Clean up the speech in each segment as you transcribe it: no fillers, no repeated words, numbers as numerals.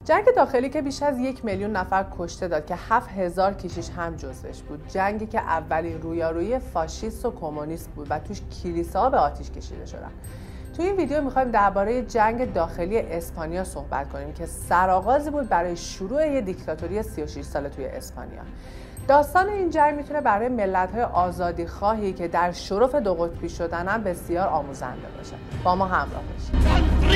جنگ داخلی که بیش از 1 میلیون نفر کشته داد که 7000 کشیش هم جزوش بود. جنگی که اولین رویارویی فاشیست و کمونیست بود و توش کلیساها به آتش کشیده شدن. توی این ویدیو میخوایم درباره جنگ داخلی اسپانیا صحبت کنیم که سرآغازی بود برای شروع یه دیکتاتوری 36 ساله توی اسپانیا. داستان این جنگ میتونه برای ملت‌های آزادیخواهی که در شرف دو قطبی شدن هم بسیار آموزنده باشه. با ما همراه باشید.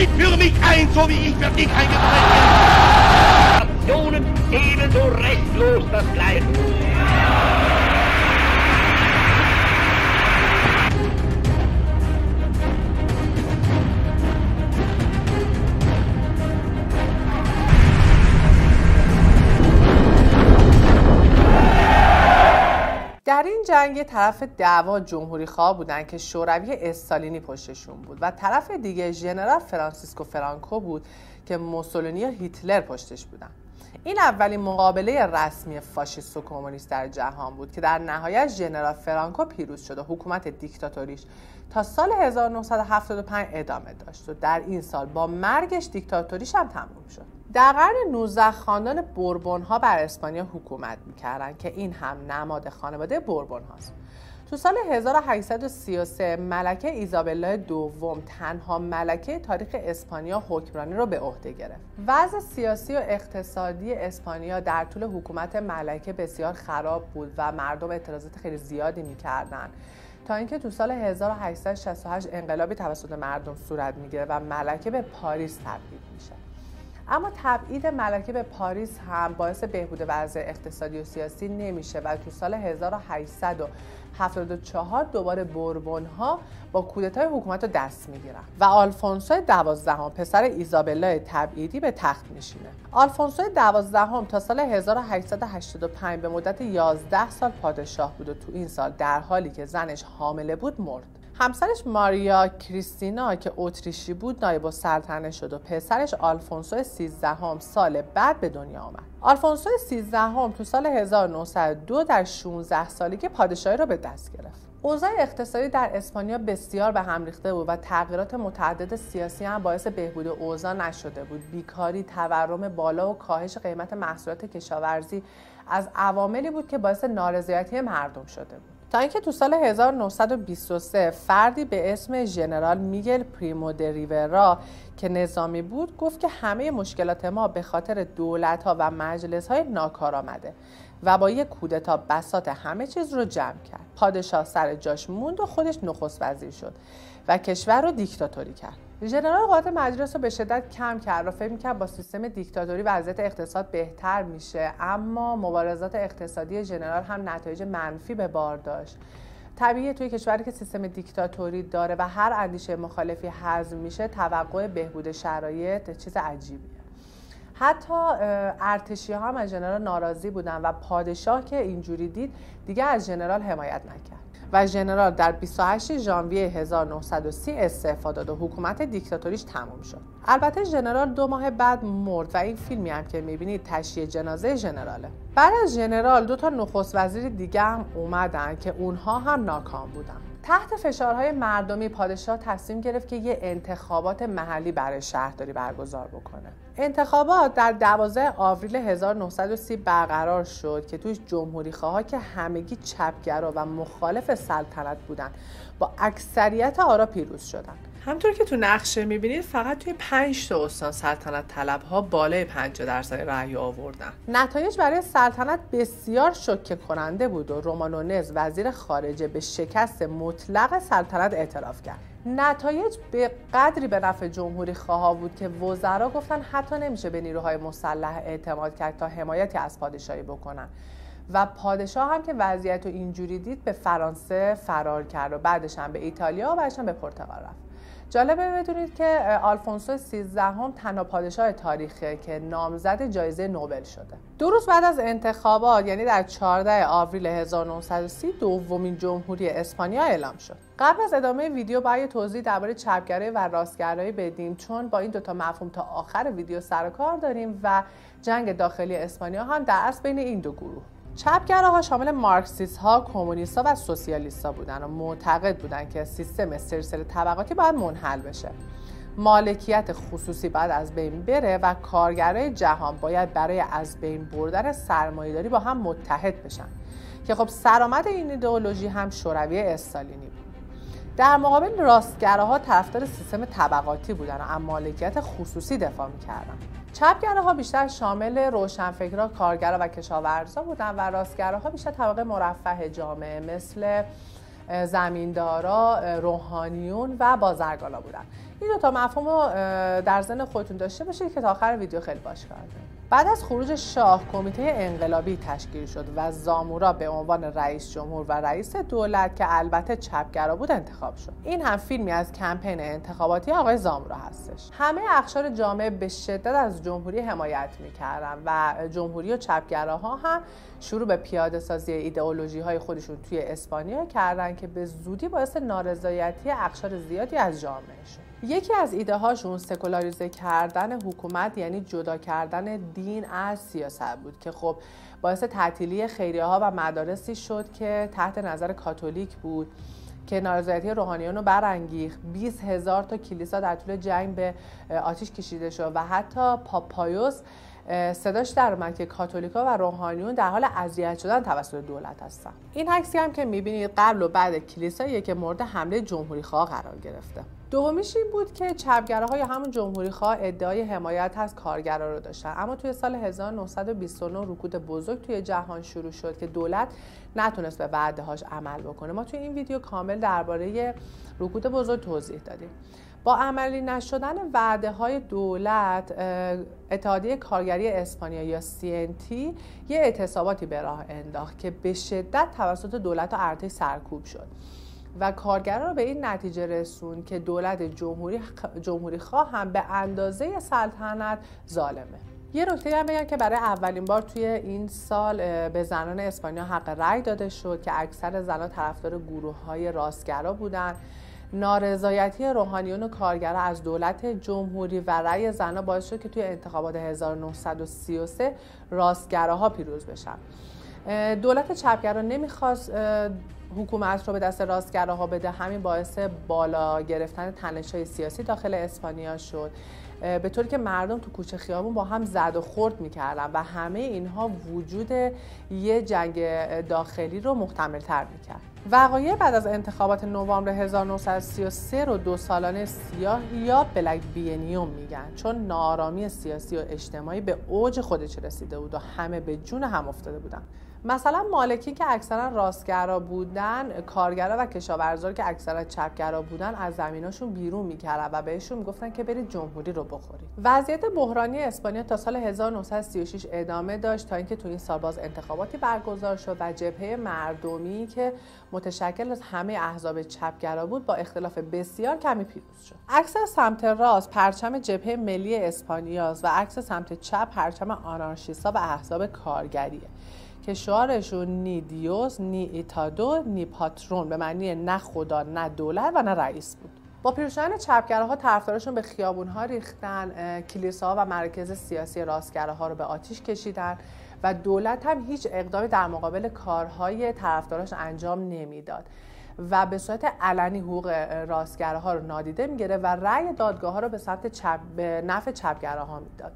در این جنگ یه طرف دعوا جمهوری خواه بودن که شوروی استالینی پشتشون بود و طرف دیگه ژنرال فرانسیسکو فرانکو بود که موسولینی و هیتلر پشتش بودن. این اولین مقابله رسمی فاشیست و کمونیست در جهان بود که در نهایت ژنرال فرانکو پیروز شد و حکومت دیکتاتوریش تا سال 1975 ادامه داشت و در این سال با مرگش دیکتاتوریش هم تموم شد. در قرن 19 خاندان بوربون ها بر اسپانیا حکومت میکردن که این هم نماد خانواده بوربون هاست. تو سال 1833 ملکه ایزابلا دوم تنها ملکه تاریخ اسپانیا حکمرانی رو به عهده گرفت. وضع سیاسی و اقتصادی اسپانیا در طول حکومت ملکه بسیار خراب بود و مردم اعتراضات خیلی زیادی میکردن تا اینکه تو سال 1868 انقلابی توسط مردم صورت میگیره و ملکه به پاریس تبعید میشه. اما تبعید ملکه به پاریس هم باعث بهبود وضع اقتصادی و سیاسی نمیشه و تو سال 1874 دوباره بوربون ها با کودتای حکومت رو دست میگیرن و آلفونسو 12 پسر ایزابلا تبعیدی به تخت میشینه. آلفونسو 12 تا سال 1885 به مدت 11 سال پادشاه بود و تو این سال در حالی که زنش حامله بود مرد. همسرش ماریا کریستینا که اتریشی بود نایب السلطنه شد و پسرش آلفونسو 13 سال بعد به دنیا آمد. آلفونسو 13 تو سال 1902 در 16 سالگی پادشاهی را به دست گرفت. اوضاع اقتصادی در اسپانیا بسیار به هم ریخته بود و تغییرات متعدد سیاسی هم باعث بهبود اوضاع نشده بود. بیکاری، تورم بالا و کاهش قیمت محصولات کشاورزی از عواملی بود که باعث نارضایتی مردم شده بود. تا اینکه تو سال 1923 فردی به اسم ژنرال میگل پریمو د ریویرا که نظامی بود گفت که همه مشکلات ما به خاطر دولت‌ها و مجلس‌های ناکارآمده و با یک کودتا بساط همه چیز رو جمع کرد. پادشاه سر جاش موند و خودش نخست وزیر شد و کشور رو دیکتاتوری کرد. ژنرال قدرت مجلس رو به شدت کم کرد و فکر می‌کرد با سیستم دیکتاتوری وضعیت اقتصاد بهتر میشه، اما مبارزات اقتصادی ژنرال هم نتایج منفی به بار داشت. طبیعیه توی کشوری که سیستم دیکتاتوری داره و هر اندیشه مخالفی حذف میشه، توقع بهبود شرایط چیز عجیبیه. حتی ارتشی‌ها هم از ژنرال ناراضی بودن و پادشاه که اینجوری دید دیگه از ژنرال حمایت نکرد و ژنرال در 28 ژانویه 1930 استعفا داد و حکومت دیکتاتوریش تموم شد. البته ژنرال 2 ماه بعد مرد و این فیلمی هم که می‌بینید تشییع جنازه ژنراله. بعد از ژنرال 2 تا نخست وزیر دیگه هم اومدن که اونها هم ناکام بودن. تحت فشارهای مردمی پادشاه تصمیم گرفت که یه انتخابات محلی برای شهرداری برگزار بکنه. انتخابات در 12 آوریل 1930 برقرار شد که توش جمهوری‌خواها که همگی چپگرا و مخالف سلطنت بودن با اکثریت آرا پیروز شدن. همونطور که تو نقشه می‌بینید فقط توی 5 تا استان سلطنت طلب‌ها بالای 50% رأی آوردن. نتایج برای سلطنت بسیار شوکه کننده بود و رومانو نز وزیر خارجه به شکست مطلق سلطنت اعتراف کرد. نتایج به قدری به نفع جمهوری خواها بود که وزرا گفتن حتی نمیشه به نیروهای مسلح اعتماد کرد تا حمایتی از پادشاهی بکنن و پادشاه هم که وضعیت رو اینجوری دید به فرانسه فرار کرد و بعدش هم به ایتالیا و بعدش هم به پرتغال رفت. جالبه بدونید که آلفونسو 13 تنها پادشاه تاریخه که نامزد جایزه نوبل شده. 2 روز بعد از انتخابات یعنی در 14 آوریل 1930 دومین جمهوری اسپانیا اعلام شد. قبل از ادامه ویدیو باید توضیح درباره چپگرایی و راستگرایی بدیم چون با این 2 تا مفهوم تا آخر ویدیو سر و کار داریم و جنگ داخلی اسپانیا هم در اصل بین این 2 گروه. چپگراها شامل مارکسیست ها، کمونیست ها و سوسیالیست ها بودن و معتقد بودن که سیستم سلسله طبقاتی باید منحل بشه. مالکیت خصوصی باید از بین بره و کارگرای جهان باید برای از بین بردن سرمایه‌داری با هم متحد بشن که خب سرآمد این ایدئولوژی هم شوروی استالینی بود. در مقابل راستگراها طرفدار سیستم طبقاتی بودن و از مالکیت خصوصی دفاع می‌کردن. چپگراها بیشتر شامل روشنفکرها، کارگرها و کشاورزا بودن و راستگراها بیشتر طبقه مرفه جامعه مثل زمیندارا، روحانیون و بازرگانا بودن. این دو تا مفهوم رو در ذهن خودتون داشته باشید که تا آخر ویدیو خیلی باش کار داریم. بعد از خروج شاه، کمیته انقلابی تشکیل شد و زامورا به عنوان رئیس جمهور و رئیس دولت که البته چپگرا بود انتخاب شد. این هم فیلمی از کمپین انتخاباتی آقای زامورا هستش. همه اقشار جامعه به شدت از جمهوری حمایت می‌کردن و جمهوری و چپگراها هم شروع به پیاده سازی ایدئولوژی‌های خودشون توی اسپانیا کردن که به زودی باعث نارضایتی اقشار زیادی از جامعه شد. یکی از ایده هاشون سکولاریزه کردن حکومت، یعنی جدا کردن دین از سیاست بود که خب باعث تعطیلی خیریه ها و مدارسی شد که تحت نظر کاتولیک بود که نارضایتی روحانیون رو برانگیخت. 20,000 تا کلیسا در طول جنگ به آتش کشیده شد و حتی پاپایوس صداش در اومد که کاتولیکا و روحانیون در حال اذیت شدن توسط دولت هستن. این عکسی هم که می‌بینید قبل و بعد کلیسایی که مورد حمله جمهوری‌خواه قرار گرفته. دومیش این بود که چپگراها یا همون جمهوری‌خواه ادعای حمایت از کارگرا رو داشتن، اما توی سال 1929 رکود بزرگ توی جهان شروع شد که دولت نتونست به وعده‌هاش عمل بکنه. ما توی این ویدیو کامل درباره رکود بزرگ توضیح دادیم. با عملی نشدن وعده‌های دولت، اتحادیه کارگری اسپانیا یا CNT یه اعتصاباتی به راه انداخت که به شدت توسط دولت و ارتش سرکوب شد و کارگران رو به این نتیجه رسوند که دولت جمهوری خواه هم به اندازه سلطنت ظالمه. یه نکته هم بگم که برای اولین بار توی این سال به زنان اسپانیا حق رأی داده شد که اکثر زنان طرفدار گروه‌های راستگرا بودن. نارضایتی روحانیون و کارگرا از دولت جمهوری و رأی زنان باعث شد که توی انتخابات 1933 راستگراها پیروز بشن. دولت چپگرا نمیخواست حکومت رو به دست راستگراها بده، همین باعث بالا گرفتن تنش‌های سیاسی داخل اسپانیا شد، به طوری که مردم تو کوچه خیابون با هم زد و خورد میکردن و همه اینها وجود یه جنگ داخلی رو محتمل‌تر میکرد. وقایع بعد از انتخابات نوامبر 1933 رو 2 سالانه سیاه یا بلک بینیوم میگن، چون ناآرامی سیاسی و اجتماعی به اوج خودش رسیده بود و همه به جون هم افتاده بودن. مثلا مالکین که اکثرا راستگرا بودن، کارگرا و کشاورزا که اکثرا چپگرا بودن از زمیناشون بیرون میکردن و بهشون میگفتن که برید جمهوری رو بخورید. وضعیت بحرانی اسپانیا تا سال 1936 ادامه داشت تا اینکه تو این سال باز انتخاباتی برگزار شد و جبهه مردمی که متشکل از همه احزاب چپگرا بود با اختلاف بسیار کمی پیروز شد. عکس سمت راست پرچم جبهه ملی اسپانیاست و عکس سمت چپ پرچم آنارشیستا و احزاب کارگریه که شعارشون نی دیوس، نی ایتادو، نی پاترون به معنی نه خدا، نه دولت و نه رئیس بود. با پیروز شدن چپگراها طرفدارشون به خیابون‌ها ریختن، کلیساها و مراکز سیاسی راستگراها رو به آتش کشیدن و دولت هم هیچ اقدامی در مقابل کارهای طرفداراش انجام نمیداد و به صورت علنی حقوق راستگراها رو نادیده میگیره و رأی دادگاه‌ها رو به نفع چپگراها میداد.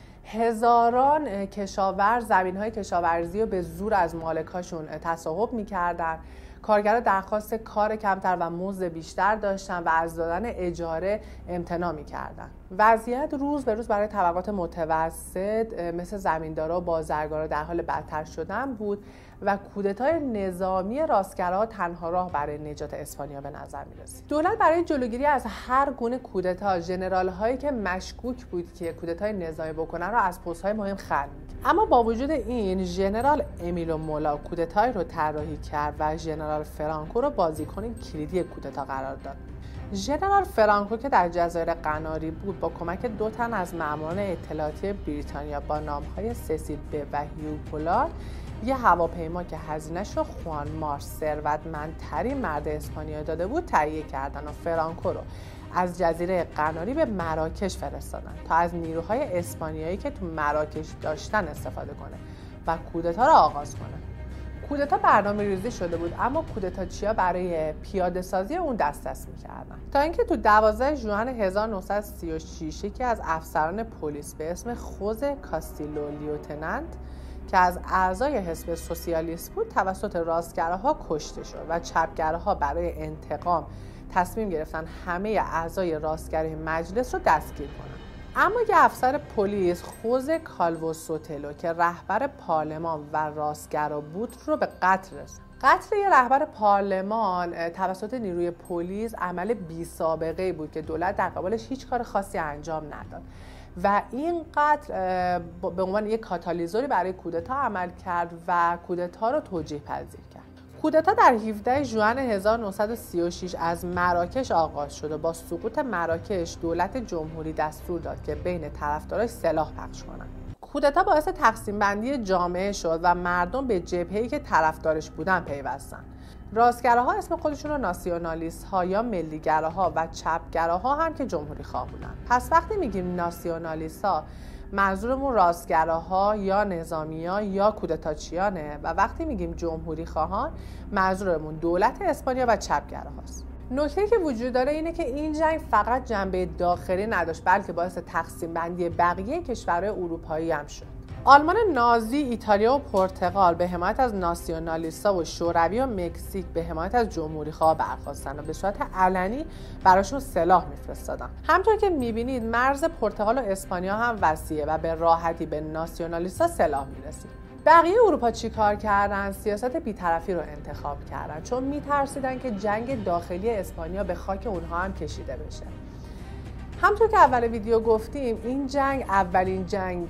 هزاران کشاورز زمین‌های کشاورزی رو به زور از مالکاشون تصاحب می‌کردن. کارگرها درخواست کار کمتر و مزد بیشتر داشتن و از دادن اجاره امتناع می‌کردن. وضعیت روز به روز برای طبقات متوسط مثل زمیندارا و بازرگانا در حال بدتر شدن بود و کودتای نظامی راستگراها تنها راه برای نجات اسپانیا به نظر می‌رسید. دولت برای جلوگیری از هر گونه کودتا ژنرال‌هایی که مشکوک بود که کودتای نظامی بکنن را از پست‌های مهم خلع می‌کرد. اما با وجود این ژنرال امیلو مولا کودتای رو طراحی کرد و ژنرال فرانکو رو بازیکن کلیدی کودتا قرار داد. ژنرال فرانکو که در جزایر قناری بود با کمک 2 تن از ماموران اطلاعاتی بریتانیا با نام‌های سسیل ب و هیو پولارد یه هواپیما که هزینه‌ش رو خوان مارس ثروتمندترین مرد اسپانیا داده بود تهیه کردن و فرانکو رو از جزیره قناری به مراکش فرستادن تا از نیروهای اسپانیایی که تو مراکش داشتن استفاده کنه و کودتا رو آغاز کنه. کودتا برنامه‌ریزی شده بود، اما کودتاچی‌ها برای پیاده‌سازی اون دست می‌کردن تا اینکه تو 12 ژوئن 1936 یکی از افسران پلیس به اسم خوزه کاستیلو لیوتننت که از اعضای حزب سوسیالیست بود توسط راستگراها کشته شد و چپگراها برای انتقام تصمیم گرفتن همه اعضای راستگرای مجلس رو دستگیر کنن. اما یه افسر پلیس خوزه کالوو سوتلو که رهبر پارلمان و راستگرا بود رو به قتل رسوند. قتل یه رهبر پارلمان توسط نیروی پلیس عمل بی‌سابقه‌ای بود که دولت در قبالش هیچ کار خاصی انجام نداد و این قتل به عنوان یک کاتالیزوری برای کودتا عمل کرد و کودتا رو توجیه پذیر کرد. کودتا در 17 ژوئن 1936 از مراکش آغاز شد و با سقوط مراکش دولت جمهوری دستور داد که بین طرفداراش سلاح پخش کنند. کودتا باعث تقسیم بندی جامعه شد و مردم به جبهه‌ای که طرفدارش بودن پیوستن. راستگراها اسم خودشون رو ناسیونالیست ها یا ملیگراها و چپگراها هم که جمهوری خواه بودن. پس وقتی میگیم ناسیونالیست ها منظورمون راستگراها یا نظامی‌ها یا کودتاچیانه و وقتی میگیم جمهوری خواهان منظورمون دولت اسپانیا و چپگراهاست. نکته‌ای که وجود داره اینه که این جنگ فقط جنبه داخلی نداشت بلکه باعث تقسیم بندی بقیه کشورهای اروپایی هم شد. آلمان نازی، ایتالیا و پرتغال به حمایت از ناسیونالیست‌ها و شوروی و مکزیک به حمایت از جمهوری‌خواها برخاستن و به صورت علنی براشون سلاح می‌فرستادن. همونطور که می‌بینید مرز پرتغال و اسپانیا هم وسیعه و به راحتی به ناسیونالیست‌ها سلاح می‌رسید. بقیه اروپا چی کار کردن؟ سیاست بی‌طرفی رو انتخاب کردن چون می‌ترسیدن که جنگ داخلی اسپانیا به خاک اونها هم کشیده بشه. همونطور که اول ویدیو گفتیم این جنگ اولین جنگ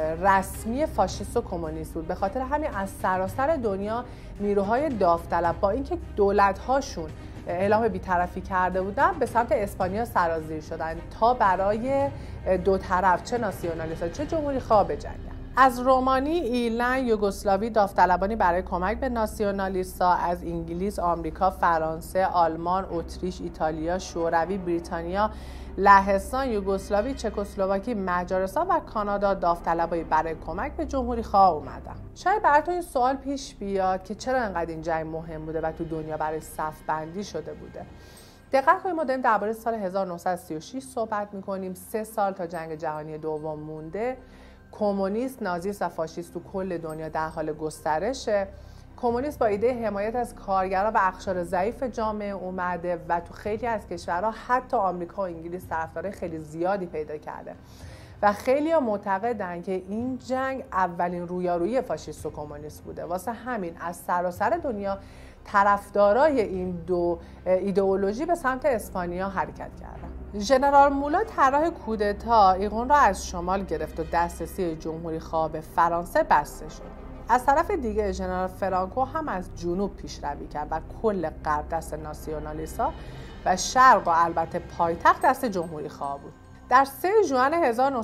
رسمی فاشیست و کمونیست بود. به خاطر همین از سراسر دنیا نیروهای داوطلب با اینکه دولت‌هاشون اعلام بی‌طرفی کرده بودن به سمت اسپانیا سرازیر شدن تا برای دو طرف چه ناسیونالیست‌ها چه جمهوری‌خواه بجنگن. از رومانی، ایرلند، یوگسلاوی داوطلبانی برای کمک به ناسیونالیست‌ها از انگلیس، آمریکا، فرانسه، آلمان، اتریش، ایتالیا، شوروی، بریتانیا، لهستان، یوگسلاوی، چکسلواکی، مجارستان و کانادا داوطلبایی برای کمک به جمهوری‌خواه اومدن. شاید براتون این سوال پیش بیاد که چرا انقدر این جنگ مهم بوده و تو دنیا برای صف بندی شده بوده. دقت کنید ما داریم درباره سال 1936 صحبت می‌کنیم. 3 سال تا جنگ جهانی دوم مونده. کمونیست، نازیست و فاشیست تو کل دنیا در حال گسترشه. کمونیست با ایده حمایت از کارگرها و اقشار ضعیف جامعه اومده و تو خیلی از کشورها حتی آمریکا و انگلیس طرفدارای خیلی زیادی پیدا کرده و خیلی‌ها معتقدن که این جنگ اولین رویارویی فاشیست و کمونیست بوده. واسه همین از سراسر دنیا طرفدارای این دو ایدئولوژی به سمت اسپانیا حرکت کردن. ژنرال مولا طرح کودتا ایقون را از شمال گرفت و دسترسی جمهوری‌خواه به فرانسه بسته شد. از طرف دیگه ژنرال فرانکو هم از جنوب پیشروی کرد و کل غرب دست ناسیونالیست‌ها و شرق و البته پایتخت دست جمهوری‌خواه بود. در 3 ژوئن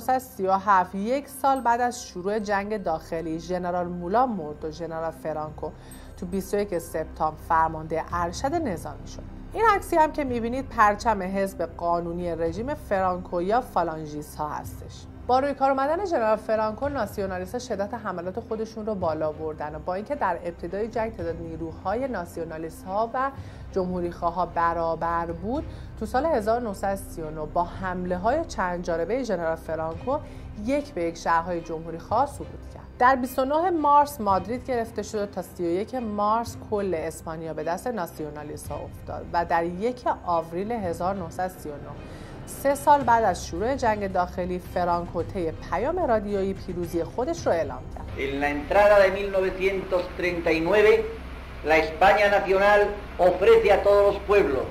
1937 یک سال بعد از شروع جنگ داخلی ژنرال مولا مرد و ژنرال فرانکو تو 21 سپتامبر فرمانده ارشد نظامی شد. این عکسی هم که می‌بینید پرچم حزب قانونی رژیم فرانکو یا فالانژیست ها هستش. با روی کار اومدن ژنرال فرانکو ناسیونالیست‌ها شدت حملات خودشون رو بالا بردن و با اینکه در ابتدای جنگ تعداد نیروهای ناسیونالیست‌ها و جمهوری‌خواها برابر بود، تو سال 1939 با حمله‌های چند جانبه ژنرال فرانکو یک به یک شهرهای جمهوری‌خواه سقوط کرد. در 29 مارس مادرید گرفته شد تا 31 مارس کل اسپانیا به دست ناسیونالیست‌ها افتاد و در 1 آوریل 1939 3 سال بعد از شروع جنگ داخلی فرانکو طی پیام رادیویی پیروزی خودش رو اعلام کرد. En la entrada de 1939 la España nacional ofrece a todos los pueblos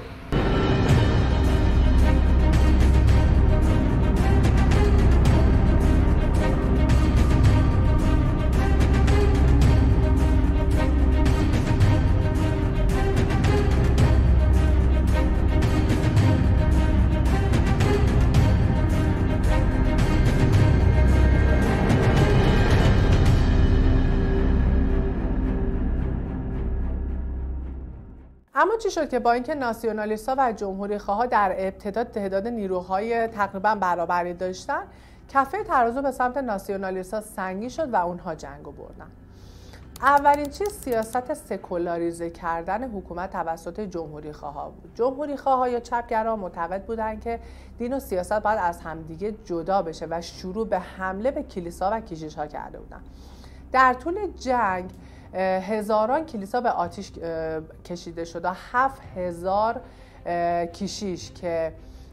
اما چی شد که با اینکه ناسیونالیست‌ها و جمهوری‌خواها در ابتدا تعداد نیروهای تقریبا برابری داشتن، کفه ترازو به سمت ناسیونالیست‌ها سنگین شد و اونها جنگو بردن. اولین چیز سیاست سکولاریزه کردن حکومت توسط جمهوری خواها بود. جمهوری خواها یا چپگرا معتقد بودند که دین و سیاست باید از همدیگه جدا بشه و شروع به حمله به کلیسا و کشیش‌ها کرده بودند. در طول جنگ هزاران کلیسا به آتش کشیده شد و 7000 کشیش که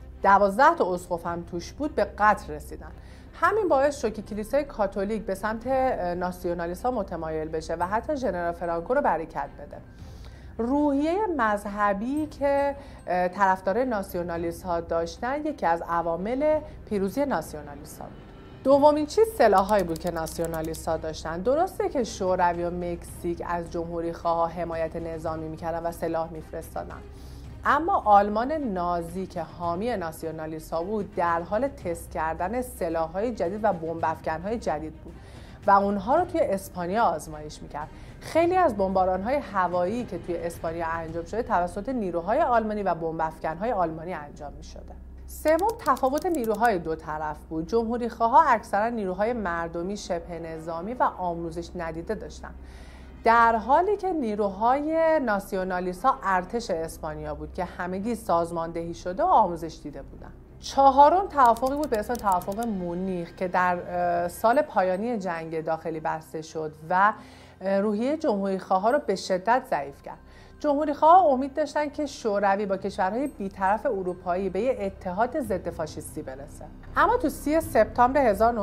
12 تا اسقف هم توش بود به قتل رسیدن. همین باعث شد که کلیسای کاتولیک به سمت ناسیونالیست‌ها متمایل بشه و حتی ژنرال فرانکو رو برکت بده. روحیه مذهبی که طرفدار ناسیونالیست‌ها داشتن یکی از عوامل پیروزی ناسیونالیست‌ها بود. دومین چیز سلاح‌هایی بود که ناسیونالیست‌ها داشتن. درسته که شوروی و مکزیک از جمهوری خواها حمایت نظامی می‌کردن و سلاح می‌فرستادن، اما آلمان نازی که حامی ناسیونالیست‌ها بود در حال تست کردن سلاح‌های جدید و بمب‌افکن‌های جدید بود و اونها رو توی اسپانیا آزمایش می‌کرد. خیلی از بمباران‌های هوایی که توی اسپانیا انجام شده توسط نیروهای آلمانی و بمب‌افکن‌های آلمانی انجام می‌شده. سوم، تفاوت نیروهای دو طرف بود. جمهوری‌خواها اکثرا نیروهای مردمی شبه نظامی و آموزش ندیده داشتند، در حالی که نیروهای ناسیونالیست‌ها ارتش اسپانیا بود که همگی سازماندهی شده و آموزش دیده بودند. چهارم توافقی بود به اسم توافق مونیخ که در سال پایانی جنگ داخلی بسته شد و روحیه جمهوری‌خواها رو به شدت ضعیف کرد. جمهوری‌خواها امید داشتن که شوروی با کشورهای بی‌طرف اروپایی به یک اتحاد ضد فاشیستی برسه. اما تو 30 سپتامبر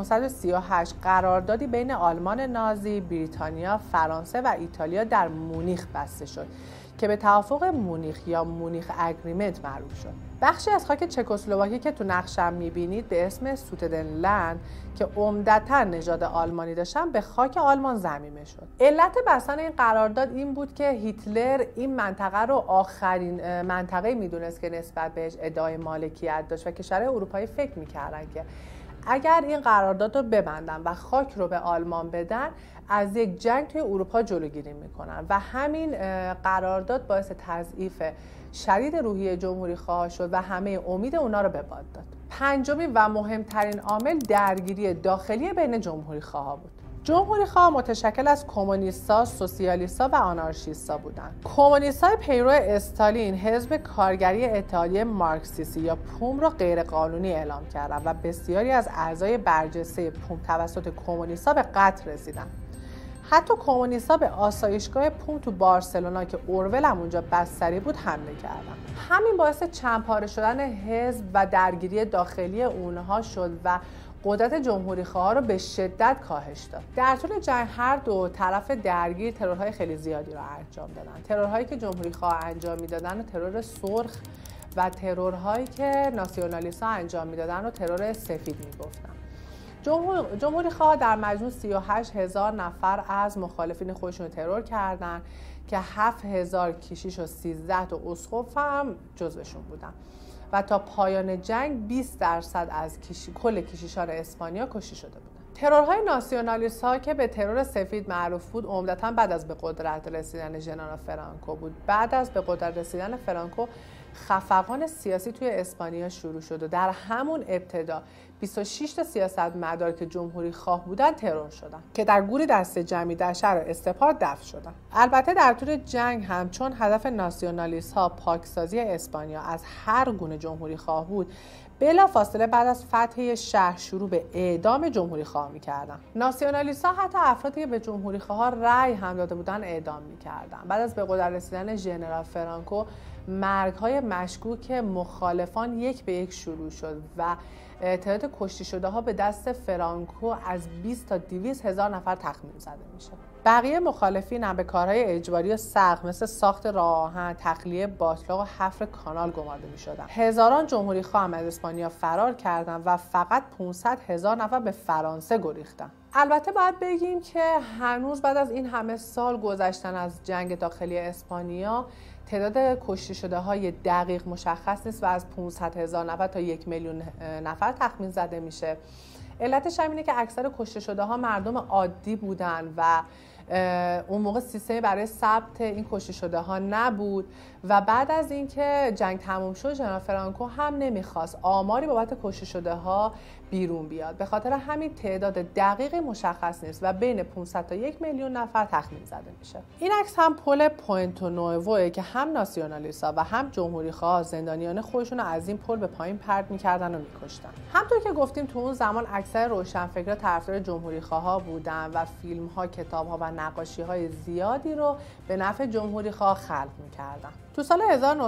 1938 قراردادی بین آلمان نازی، بریتانیا، فرانسه و ایتالیا در مونیخ بسته شد که به توافق مونیخ یا مونیخ اگریمنت معروف شد. بخشی از خاک چکسلواکی که تو نقشم می‌بینید به اسم سودتنلند که عمدتاً نژاد آلمانی داشتن به خاک آلمان ضمیمه شد. علت بستن این قرارداد این بود که هیتلر این منطقه رو آخرین منطقه میدونست که نسبت بهش ادعای مالکیت داشت و کشورهای اروپایی فکر می‌کردن که اگر این قرارداد رو ببندن و خاک رو به آلمان بدن از یک جنگ توی اروپا جلوگیری میکنن و همین قرارداد باعث تضعیف شدید روحیه جمهوری خواها شد و همه امید اونا رو به باد داد. پنجمین و مهمترین عامل درگیری داخلی بین جمهوری خواها بود. جمهوری خواه متشکل از کمونیست‌ها، سوسیالیست‌ها و آنارشیست‌ها بودند. کمونیست‌های پیرو استالین حزب کارگری اتحادیه مارکسیستی یا پوم را غیرقانونی اعلام کردند و بسیاری از اعضای برجسته پوم توسط کمونیست‌ها به قتل رسیدند. حتی کمونیست‌ها به آسایشگاه پوم تو بارسلونا که اورول هم اونجا بستری بود حمله کردند. همین باعث چندپاره شدن حزب و درگیری داخلی اونها شد و قدرت جمهوری‌خواها رو به شدت کاهش داد. در طول جنگ هر دو طرف درگیر ترورهای خیلی زیادی رو انجام دادن. ترورهایی که جمهوری‌خواها انجام میدادن و ترور سرخ و ترورهایی که ناسیونالیست‌ها انجام میدادن و ترور سفید میگفتن. جمهوری‌خواها در مجموع 38,000 نفر از مخالفین خودشون رو ترور کردن که 7,000 کشیش و 13 تا اسقف هم جزوشون بودن و تا پایان جنگ 20% از کل کشیشان اسپانیا کشته شده بودند. ترورهای ناسیونالیست‌ها که به ترور سفید معروف بود عمدتاً بعد از به قدرت رسیدن ژنرال فرانکو بود. بعد از به قدرت رسیدن فرانکو خفقان سیاسی توی اسپانیا شروع شد و در همون ابتدا 26 تا سیاستمدار که جمهوری خواه بودن ترور شدن که در گور دست جمعی در شهر استپار دفن شدن. البته در طول جنگ هم چون هدف ناسیونالیست‌ها پاکسازی اسپانیا از هر گونه جمهوری خواه بود، بلافاصله بعد از فتح شهر شروع به اعدام جمهوری خواه می‌کردن. ناسیونالیست‌ها حتی افرادی که به جمهوری خواه رأی هم داده بودن اعدام می‌کردن. بعد از به قدرت رسیدن ژنرال فرانکو مرگ‌های مشکوک مخالفان یک به یک شروع شد و تعداد کشته شده ها به دست فرانکو از 20 تا 200 هزار نفر تخمین زده میشه. بقیه مخالفین هم به کارهای اجباری و سخت مثل ساخت راه آهن، تخلیه باتلاق و حفر کانال گمارده میشدن. هزاران جمهوری خواه هم از اسپانیا فرار کردند و فقط 500 هزار نفر به فرانسه گریختن. البته باید بگیم که هنوز بعد از این همه سال گذشتن از جنگ داخلی اسپانیا تعداد کشته شده های دقیق مشخص نیست و از 500 هزار نفر تا 1 میلیون نفر تخمین زده میشه. علتش هم اینه که اکثر کشته شده ها مردم عادی بودن و اون موقع سیستمی برای ثبت این کشته شده ها نبود و بعد از اینکه جنگ تموم شد ژنرال فرانکو هم نمیخواست آماری بابت کشته شده ها بیرون بیاد. به خاطر همین تعداد دقیقی مشخص نیست و بین 500 تا 1 میلیون نفر تخمین زده میشه. این عکس هم پل پوینتو نوئوه که هم ناسیونالیست‌ها و هم جمهوری‌خواه زندانیان خودشون رو از این پل به پایین پرت می‌کردن و می‌کشتن. همونطور که گفتیم تو اون زمان اکثر روشنفکرا طرفدار جمهوری‌خواها بودن و فیلم‌ها، کتاب‌ها و نقاشی‌های زیادی رو به نفع جمهوری‌خواه خلق می‌کردن. تو سال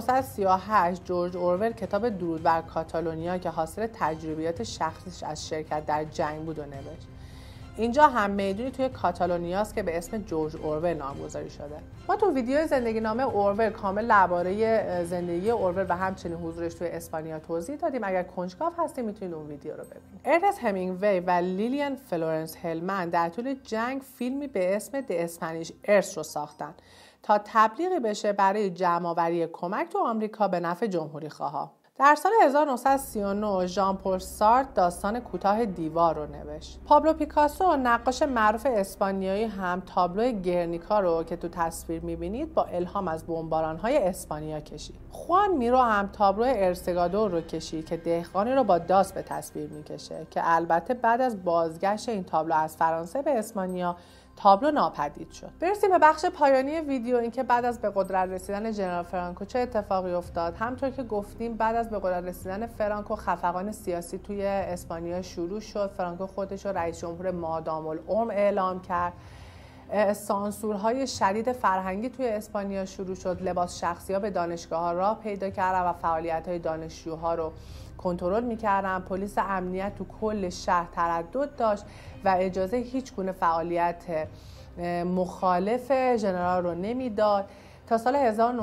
1938 جورج اورول کتاب درود بر کاتالونیا که حاصل تجربیات شخصیش از شرکت در جنگ بود و نوشت. اینجا هم میدونی توی کاتالونیاست که به اسم جورج اورول نامگذاری شده. ما تو ویدیو زندگی نامه اورول کامل درباره زندگی اورول و همچنین حضورش توی اسپانیا توضیح دادیم. اگر کنجکاو هستید میتونید اون ویدیو رو ببینید. ارنست همینگوی و لیلیان فلورنس هلمن در طول جنگ فیلمی به اسم د اسپانیش ارث رو ساختن تا تبلیغی بشه برای جمع‌آوری کمک تو آمریکا به نفع جمهوری‌خواها. در سال 1939 ژان پل سارتر داستان کوتاه دیوار رو نوشت. پابلو پیکاسو نقاش معروف اسپانیایی هم تابلو گرنیکا رو که تو تصویر می‌بینید با الهام از بمباران‌های اسپانیا کشید. خوان میرو هم تابلو ارسگادور رو کشید که دهقانی رو با داس به تصویر می‌کشه که البته بعد از بازگشت این تابلو از فرانسه به اسپانیا تابلو ناپدید شد. برسیم به بخش پایانی ویدیو، اینکه بعد از به قدرت رسیدن ژنرال فرانکو چه اتفاقی افتاد. همونطور که گفتیم بعد از به قدرت رسیدن فرانکو خفقان سیاسی توی اسپانیا شروع شد. فرانکو خودش رو رئیس جمهور مادام العمر اعلام کرد. سانسورهای شدید فرهنگی توی اسپانیا شروع شد. لباس شخصی‌ها به دانشگاه‌ها راه پیدا کردن و فعالیت‌های دانشجوها رو کنترل می‌کردن. پلیس امنیت تو کل شهر تردد داشت و اجازه هیچ گونه فعالیت مخالف ژنرال رو نمیداد. تا سال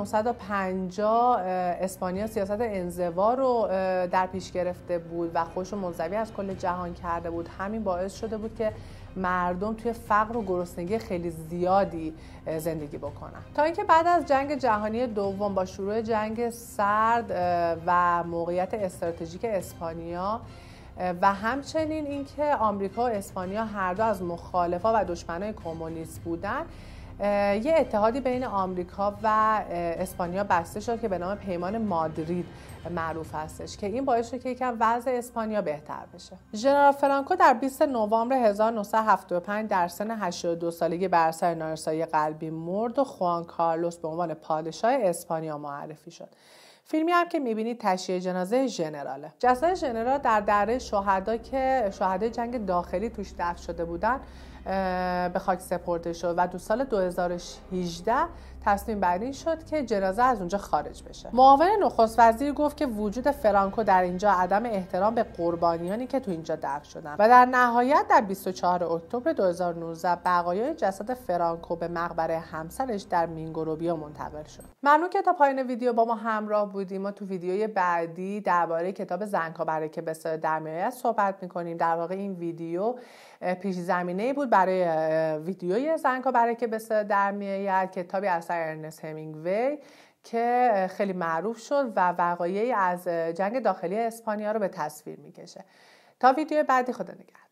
1950 اسپانیا سیاست انزوا رو در پیش گرفته بود و خودش رو منزوی از کل جهان کرده بود. همین باعث شده بود که مردم توی فقر و گرسنگی خیلی زیادی زندگی بکنن، تا اینکه بعد از جنگ جهانی دوم با شروع جنگ سرد و موقعیت استراتژیک اسپانیا و همچنین اینکه آمریکا و اسپانیا هر دو از مخالفا و دشمنای کمونیست بودن، یه اتحادی بین آمریکا و اسپانیا بسته شد که به نام پیمان مادرید معروف هستش که این باعث شد که یکم وضع اسپانیا بهتر بشه. ژنرال فرانکو در 20 نوامبر 1975 در سن 82 سالگی بر اثر نارسایی قلبی مرد و خوان کارلوس به عنوان پادشاه اسپانیا معرفی شد. فیلمی هم که می‌بینید تشییع جنازه ژنراله. جسد ژنرال در دره شهدا که شهدای جنگ داخلی توش دفن شده بودن به خاک سپرده شد و تو سال 2018 تصمیم بر این شد که جنازه از اونجا خارج بشه. معاون نخست وزیر گفت که وجود فرانکو در اینجا عدم احترام به قربانیانی که تو اینجا دفن شدن و در نهایت در 24 اکتبر 2019 بقایای جسد فرانکو به مقبره همسرش در مینگوروبیا منتقل شد. ممنون که تا پایان ویدیو با ما همراه بودیم. ما تو ویدیوی بعدی درباره کتاب زنگ‌ها برای که به صدا در میآید صحبت می‌کنیم. در واقع این ویدیو پیش زمینه‌ای بود برای ویدیوی زنگ‌ها برای که به صدا در میآید، کتابی اثر ارنست همینگوی که خیلی معروف شد و وقایعی از جنگ داخلی اسپانیا رو به تصویر میکشه. تا ویدیو بعدی، خدا نگهدار.